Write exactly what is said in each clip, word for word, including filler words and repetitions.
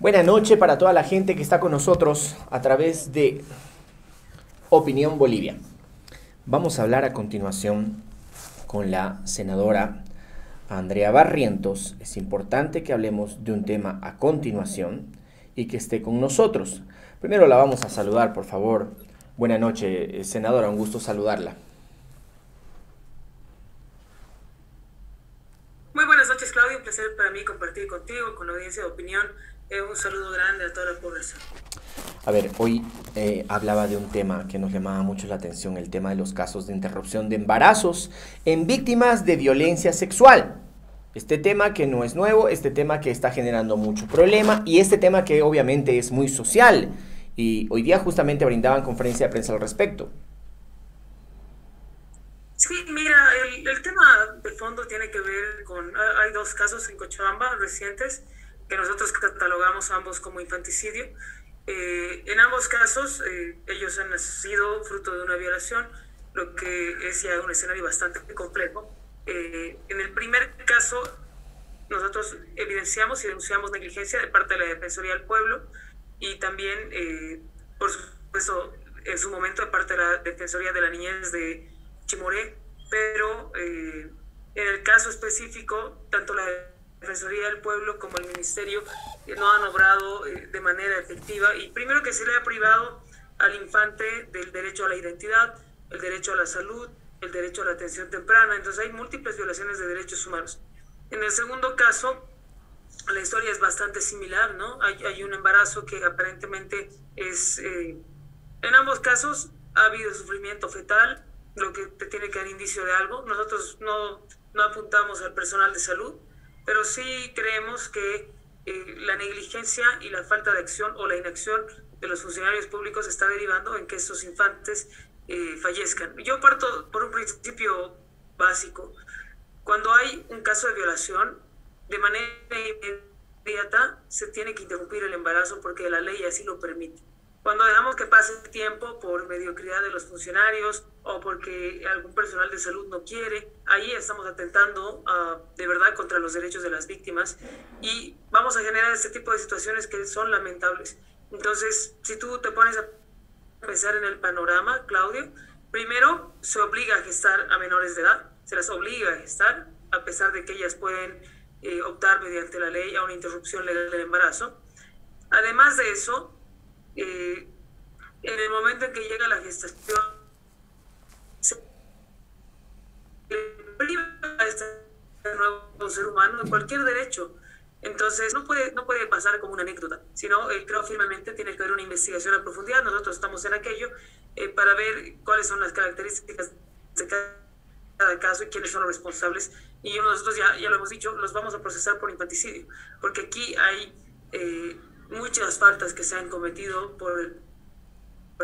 Buenas noches para toda la gente que está con nosotros a través de Opinión Bolivia. Vamos a hablar a continuación con la senadora Andrea Barrientos. Es importante que hablemos de un tema a continuación y que esté con nosotros. Primero la vamos a saludar, por favor. Buenas noches, senadora, un gusto saludarla. Muy buenas noches, Claudio. Un placer para mí compartir contigo, con la audiencia de Opinión. Eh, un saludo grande a toda la población. A ver, hoy eh, hablaba de un tema que nos llamaba mucho la atención, el tema de los casos de interrupción de embarazos en víctimas de violencia sexual. Este tema que no es nuevo, este tema que está generando mucho problema y este tema que obviamente es muy social. Y hoy día justamente brindaban conferencia de prensa al respecto. Sí, mira, el, el tema de fondo tiene que ver con... Hay dos casos en Cochabamba recientes que nosotros catalogamos ambos como infanticidio. Eh, en ambos casos, eh, ellos han nacido fruto de una violación, lo que es ya un escenario bastante complejo. Eh, en el primer caso, nosotros evidenciamos y denunciamos negligencia de parte de la Defensoría del Pueblo y también, eh, por supuesto, en su momento de parte de la Defensoría de la Niñez de Chimoré, pero eh, en el caso específico, tanto la Defensoría del Pueblo como el Ministerio no han obrado eh, de manera efectiva, y primero que se le ha privado al infante del derecho a la identidad, el derecho a la salud, el derecho a la atención temprana. Entonces hay múltiples violaciones de derechos humanos. En el segundo caso, la historia es bastante similar, ¿no? Hay, hay un embarazo que aparentemente es... Eh, en ambos casos ha habido sufrimiento fetal, lo que te tiene que dar indicio de algo. Nosotros no, no apuntamos al personal de salud, pero sí creemos que eh, la negligencia y la falta de acción o la inacción de los funcionarios públicos está derivando en que estos infantes eh, fallezcan. Yo parto por un principio básico. Cuando hay un caso de violación, de manera inmediata se tiene que interrumpir el embarazo porque la ley así lo permite. Cuando dejamos que pase el tiempo por mediocridad de los funcionarios o porque algún personal de salud no quiere, ahí estamos atentando uh, de verdad contra los derechos de las víctimas y vamos a generar este tipo de situaciones que son lamentables. Entonces, si tú te pones a pensar en el panorama, Claudio, primero se obliga a gestar a menores de edad, se las obliga a gestar, a pesar de que ellas pueden eh, optar mediante la ley a una interrupción legal del embarazo. Además de eso, Eh, en el momento en que llega la gestación se le priva a este nuevo ser humano de cualquier derecho. Entonces no puede, no puede pasar como una anécdota, sino eh, creo firmemente tiene que haber una investigación a profundidad. Nosotros estamos en aquello eh, para ver cuáles son las características de cada caso y quiénes son los responsables, y nosotros ya, ya lo hemos dicho, los vamos a procesar por infanticidio, porque aquí hay eh, muchas faltas que se han cometido por el, por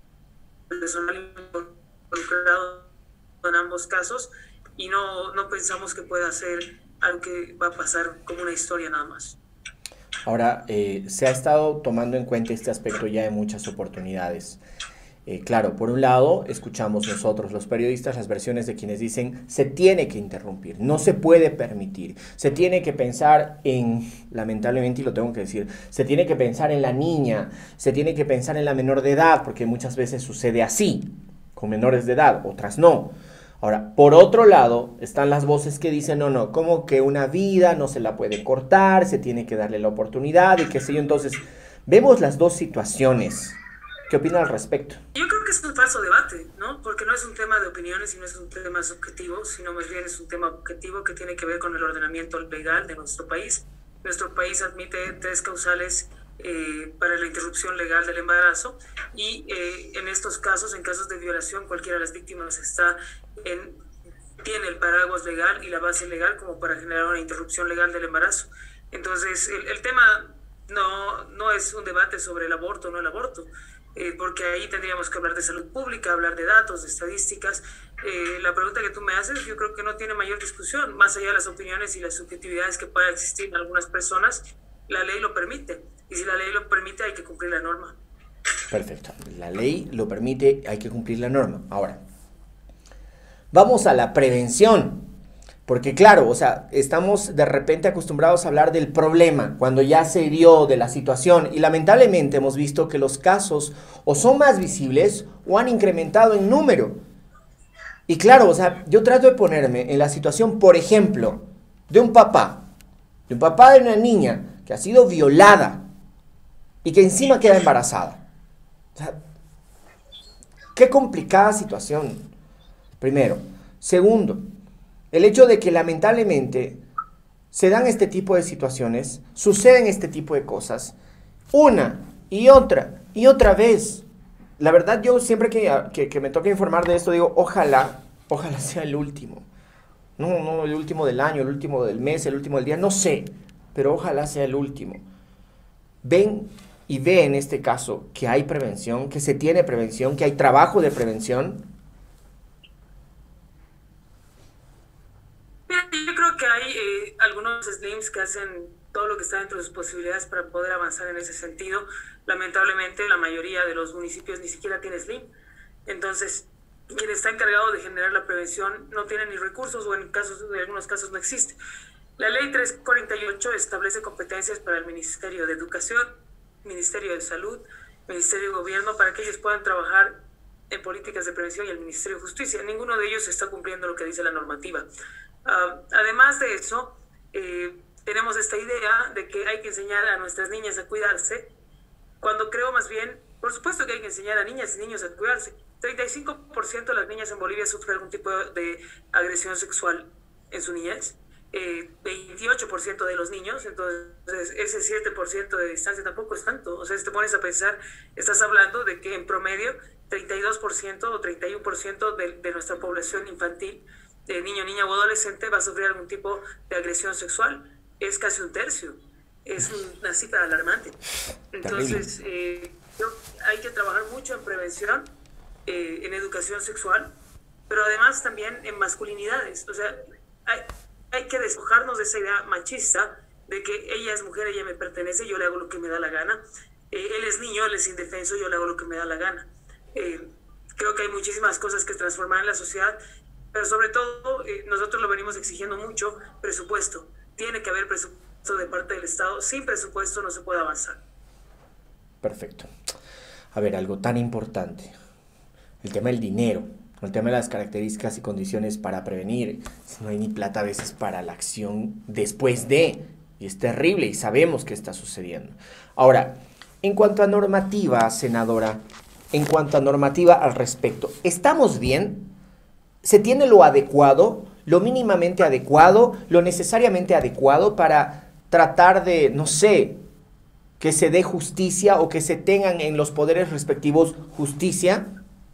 el personal involucrado en ambos casos, y no, no pensamos que pueda ser algo que va a pasar como una historia nada más. Ahora, eh, se ha estado tomando en cuenta este aspecto ya en muchas oportunidades. Eh, claro, por un lado, escuchamos nosotros los periodistas las versiones de quienes dicen se tiene que interrumpir, no se puede permitir, se tiene que pensar en, lamentablemente, y lo tengo que decir, se tiene que pensar en la niña, se tiene que pensar en la menor de edad, porque muchas veces sucede así, con menores de edad, otras no. Ahora, por otro lado, están las voces que dicen, no, no, como que una vida no se la puede cortar, se tiene que darle la oportunidad y qué sé yo. Entonces, vemos las dos situaciones. ¿Qué opina al respecto? Yo creo que es un falso debate, ¿no? Porque no es un tema de opiniones y no es un tema subjetivo, sino más bien es un tema objetivo que tiene que ver con el ordenamiento legal de nuestro país. Nuestro país admite tres causales eh, para la interrupción legal del embarazo y eh, en estos casos, en casos de violación, cualquiera de las víctimas está en, tiene el paraguas legal y la base legal como para generar una interrupción legal del embarazo. Entonces, el, el tema no, no es un debate sobre el aborto o no el aborto. Eh, porque ahí tendríamos que hablar de salud pública, hablar de datos, de estadísticas. Eh, la pregunta que tú me haces, yo creo que no tiene mayor discusión, más allá de las opiniones y las subjetividades que puedan existir en algunas personas, la ley lo permite, y si la ley lo permite hay que cumplir la norma. Perfecto, la ley lo permite, hay que cumplir la norma. Ahora, vamos a la prevención. Porque claro, o sea, estamos de repente acostumbrados a hablar del problema cuando ya se dio de la situación y lamentablemente hemos visto que los casos o son más visibles o han incrementado en número. Y claro, o sea, yo trato de ponerme en la situación, por ejemplo, de un papá, de un papá de una niña que ha sido violada y que encima queda embarazada. O sea, qué complicada situación, primero. Segundo, el hecho de que lamentablemente se dan este tipo de situaciones, suceden este tipo de cosas, una y otra y otra vez. La verdad, yo siempre que, que, que me toca informar de esto, digo, ojalá, ojalá sea el último. No, no el último del año, el último del mes, el último del día, no sé, pero ojalá sea el último. Ven y ve en este caso que hay prevención, que se tiene prevención, que hay trabajo de prevención. Yo creo que hay eh, algunos slims que hacen todo lo que está dentro de sus posibilidades para poder avanzar en ese sentido. Lamentablemente, la mayoría de los municipios ni siquiera tiene slim. Entonces, quien está encargado de generar la prevención no tiene ni recursos o en casos, en algunos casos no existe. La ley trescientos cuarenta y ocho establece competencias para el Ministerio de Educación, Ministerio de Salud, Ministerio de Gobierno, para que ellos puedan trabajar en políticas de prevención, y el Ministerio de Justicia. Ninguno de ellos está cumpliendo lo que dice la normativa. Uh, además de eso, eh, tenemos esta idea de que hay que enseñar a nuestras niñas a cuidarse, cuando creo más bien, por supuesto que hay que enseñar a niñas y niños a cuidarse. treinta y cinco por ciento de las niñas en Bolivia sufren algún tipo de agresión sexual en su niñez, eh, veintiocho por ciento de los niños, entonces ese siete por ciento de distancia tampoco es tanto. O sea, si te pones a pensar, estás hablando de que en promedio treinta y dos por ciento o treinta y uno por ciento de, de nuestra población infantil, de niño, niña o adolescente, va a sufrir algún tipo de agresión sexual. Es casi un tercio. Es una cifra alarmante. Entonces, eh, hay que trabajar mucho en prevención, eh, en educación sexual, pero además también en masculinidades. O sea, hay, hay que despojarnos de esa idea machista de que ella es mujer, ella me pertenece, yo le hago lo que me da la gana. Eh, él es niño, él es indefenso, yo le hago lo que me da la gana. Eh, creo que hay muchísimas cosas que transformar en la sociedad, pero sobre todo eh, nosotros lo venimos exigiendo mucho: presupuesto. Tiene que haber presupuesto de parte del Estado. Sin presupuesto no se puede avanzar. Perfecto. A ver, algo tan importante, el tema del dinero, el tema de las características y condiciones para prevenir. No hay ni plata a veces para la acción después de, y es terrible y sabemos que está sucediendo. Ahora, en cuanto a normativa, senadora, en cuanto a normativa al respecto, ¿estamos bien? ¿Se tiene lo adecuado, lo mínimamente adecuado, lo necesariamente adecuado para tratar de, no sé, que se dé justicia o que se tengan en los poderes respectivos justicia?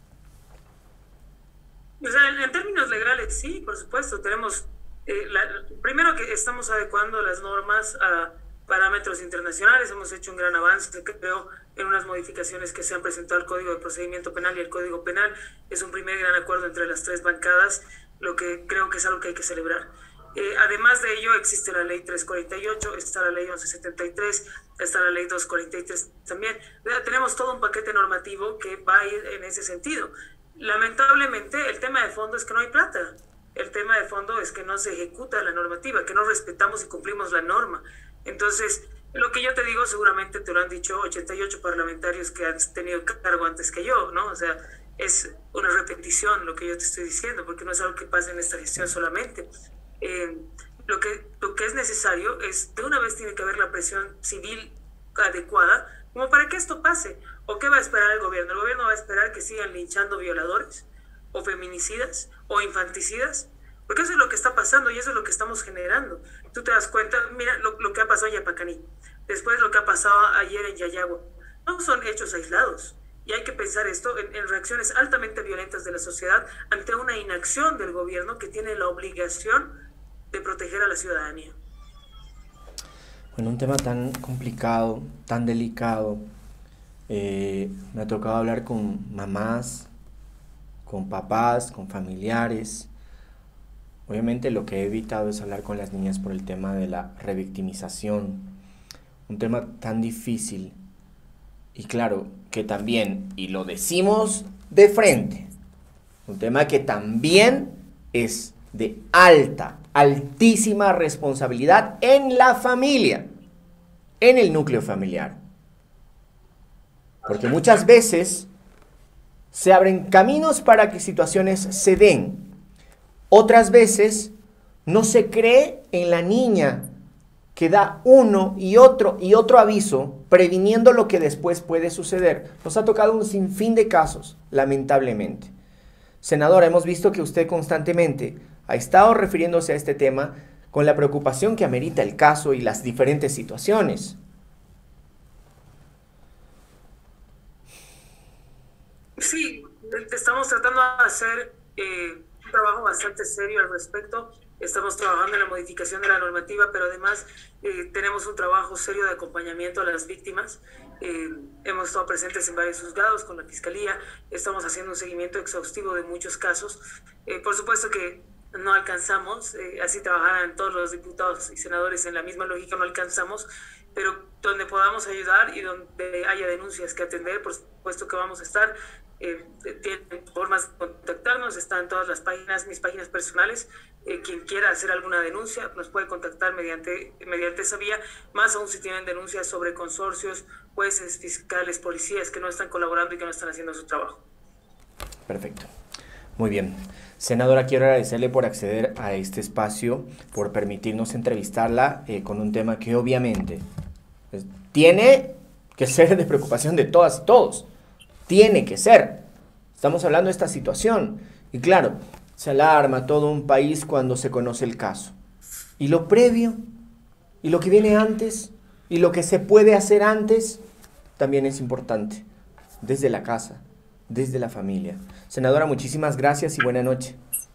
O sea, en, en términos legales, sí, por supuesto. Tenemos, eh, la, primero que estamos adecuando las normas a parámetros internacionales. Hemos hecho un gran avance, creo, en unas modificaciones que se han presentado al Código de Procedimiento Penal y el Código Penal. Es un primer gran acuerdo entre las tres bancadas, lo que creo que es algo que hay que celebrar. Eh, además de ello, existe la ley trescientos cuarenta y ocho, está la ley once setenta y tres, está la ley doscientos cuarenta y tres también. Tenemos todo un paquete normativo que va a ir en ese sentido. Lamentablemente, el tema de fondo es que no hay plata. El tema de fondo es que no se ejecuta la normativa, que no respetamos y cumplimos la norma. Entonces, lo que yo te digo, seguramente te lo han dicho ochenta y ocho parlamentarios que han tenido cargo antes que yo, ¿no? O sea, es una repetición lo que yo te estoy diciendo, porque no es algo que pase en esta gestión solamente. Eh, lo que, lo que es necesario es, de una vez tiene que haber la presión civil adecuada, como para que esto pase. ¿O qué va a esperar el gobierno? ¿El gobierno va a esperar que sigan linchando violadores, o feminicidas, o infanticidas? Porque eso es lo que está pasando y eso es lo que estamos generando. Tú te das cuenta, mira lo, lo que ha pasado en Yapacaní, después lo que ha pasado ayer en Yayagua. No son hechos aislados. Y hay que pensar esto en, en reacciones altamente violentas de la sociedad ante una inacción del gobierno que tiene la obligación de proteger a la ciudadanía. Bueno, un tema tan complicado, tan delicado. Eh, me ha tocado hablar con mamás, con papás, con familiares. Obviamente lo que he evitado es hablar con las niñas por el tema de la revictimización. Un tema tan difícil. Y claro, que también, y lo decimos de frente, un tema que también es de alta, altísima responsabilidad en la familia, en el núcleo familiar. Porque muchas veces se abren caminos para que situaciones se den. Otras veces no se cree en la niña que da uno y otro y otro aviso, previniendo lo que después puede suceder. Nos ha tocado un sinfín de casos, lamentablemente. Senadora, hemos visto que usted constantemente ha estado refiriéndose a este tema con la preocupación que amerita el caso y las diferentes situaciones. Sí, estamos tratando de hacer eh, un trabajo bastante serio al respecto. Estamos trabajando en la modificación de la normativa, pero además eh, tenemos un trabajo serio de acompañamiento a las víctimas. Eh, hemos estado presentes en varios juzgados con la Fiscalía, estamos haciendo un seguimiento exhaustivo de muchos casos. Eh, por supuesto que no alcanzamos, eh, así trabajarán todos los diputados y senadores en la misma lógica, no alcanzamos, pero donde podamos ayudar y donde haya denuncias que atender, por supuesto que vamos a estar. Eh, tienen formas de contactarnos, están todas las páginas, mis páginas personales. Eh, quien quiera hacer alguna denuncia nos puede contactar mediante, mediante esa vía, más aún si tienen denuncias sobre consorcios, jueces, fiscales, policías que no están colaborando y que no están haciendo su trabajo. Perfecto. Muy bien. Senadora, quiero agradecerle por acceder a este espacio, por permitirnos entrevistarla eh, con un tema que obviamente pues, tiene que ser de preocupación de todas y todos. Tiene que ser. Estamos hablando de esta situación. Y claro, se alarma todo un país cuando se conoce el caso. Y lo previo, y lo que viene antes, y lo que se puede hacer antes, también es importante. Desde la casa, desde la familia. Senadora, muchísimas gracias y buena noche.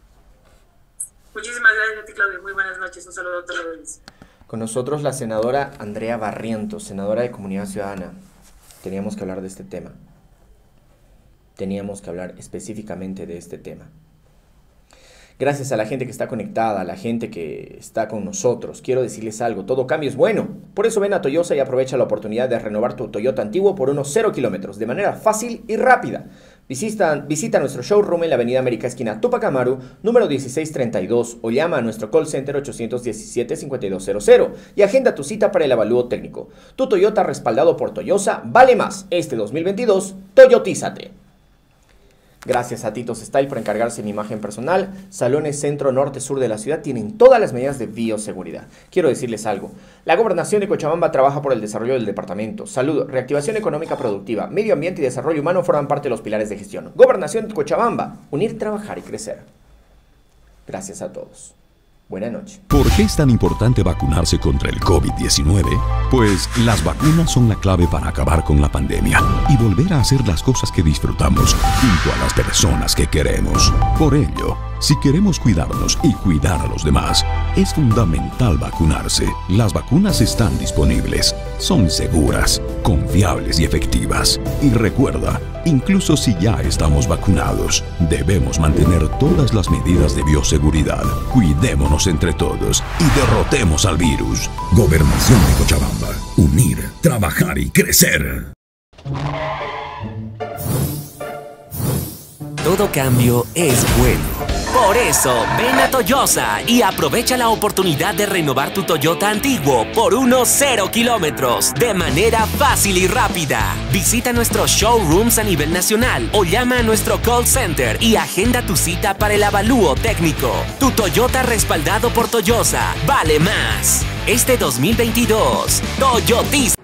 Muchísimas gracias a ti, Claudio. Muy buenas noches. Un saludo a todos. Con nosotros la senadora Andrea Barrientos, senadora de Comunidad Ciudadana. Teníamos que hablar de este tema. Teníamos que hablar específicamente de este tema. Gracias a la gente que está conectada, a la gente que está con nosotros. Quiero decirles algo, todo cambio es bueno. Por eso ven a Toyosa y aprovecha la oportunidad de renovar tu Toyota antiguo por unos cero kilómetros, de manera fácil y rápida. Visita, visita nuestro showroom en la avenida América, esquina Tupac Amaru, número dieciséis treinta y dos, o llama a nuestro call center ocho uno siete, cinco dos cero cero y agenda tu cita para el avalúo técnico. Tu Toyota respaldado por Toyosa vale más. Este dos mil veintidós, Toyotízate. Gracias a Titos Style por encargarse de mi imagen personal. Salones centro, norte, sur de la ciudad tienen todas las medidas de bioseguridad. Quiero decirles algo. La Gobernación de Cochabamba trabaja por el desarrollo del departamento. Salud, reactivación económica productiva, medio ambiente y desarrollo humano forman parte de los pilares de gestión. Gobernación de Cochabamba. Unir, trabajar y crecer. Gracias a todos. Buenas noches. ¿Por qué es tan importante vacunarse contra el COVID diecinueve? Pues las vacunas son la clave para acabar con la pandemia y volver a hacer las cosas que disfrutamos junto a las personas que queremos. Por ello, si queremos cuidarnos y cuidar a los demás, es fundamental vacunarse. Las vacunas están disponibles, son seguras, confiables y efectivas. Y recuerda, incluso si ya estamos vacunados, debemos mantener todas las medidas de bioseguridad. Cuidémonos entre todos y derrotemos al virus. Gobernación de Cochabamba. Unir, trabajar y crecer. Todo cambio es bueno. Por eso, ven a Toyosa y aprovecha la oportunidad de renovar tu Toyota antiguo por unos cero kilómetros de manera fácil y rápida. Visita nuestros showrooms a nivel nacional o llama a nuestro call center y agenda tu cita para el avalúo técnico. Tu Toyota respaldado por Toyosa vale más. Este dos mil veintidós, Toyotiz.